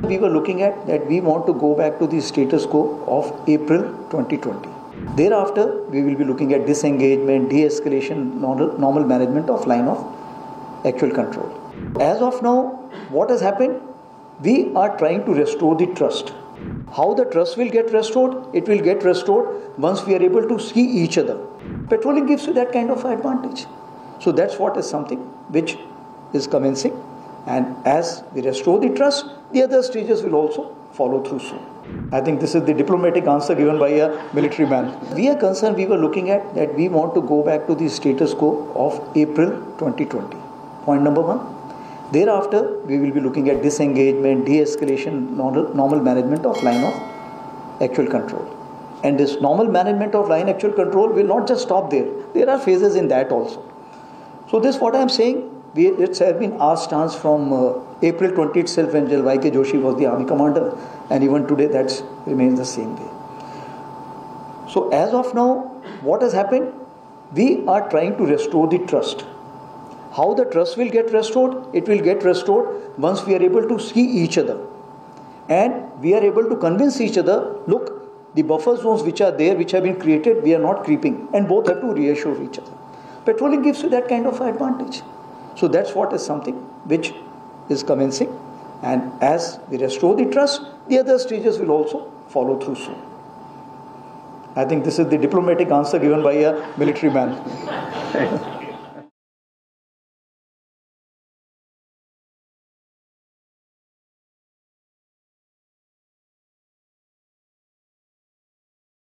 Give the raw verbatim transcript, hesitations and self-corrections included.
We were looking at that we want to go back to the status quo of April twenty twenty. Thereafter, we will be looking at disengagement, de-escalation, normal, normal management of line of actual control. As of now, what has happened? We are trying to restore the trust. How the trust will get restored? It will get restored once we are able to see each other. Patrolling gives you that kind of advantage. So that's what is something which is commencing. And as we restore the trust, the other stages will also follow through soon. I think this is the diplomatic answer given by a military man. We are concerned, we were looking at that we want to go back to the status quo of April twenty twenty. Point number one. Thereafter, we will be looking at disengagement, de-escalation, normal, normal management of line of actual control. And this normal management of line actual control will not just stop there. There are phases in that also. So this what I am saying, we, it has been our stance from uh, April twentieth itself when General Y K Joshi was the army commander, and even today that remains the same way. So as of now, what has happened? We are trying to restore the trust. How the trust will get restored? It will get restored once we are able to see each other. And we are able to convince each other, look, the buffer zones which are there, which have been created, we are not creeping. And both have to reassure each other. Patrolling gives you that kind of advantage. So that's what is something which is commencing. And as we restore the trust, the other stages will also follow through soon. I think this is the diplomatic answer given by a military man.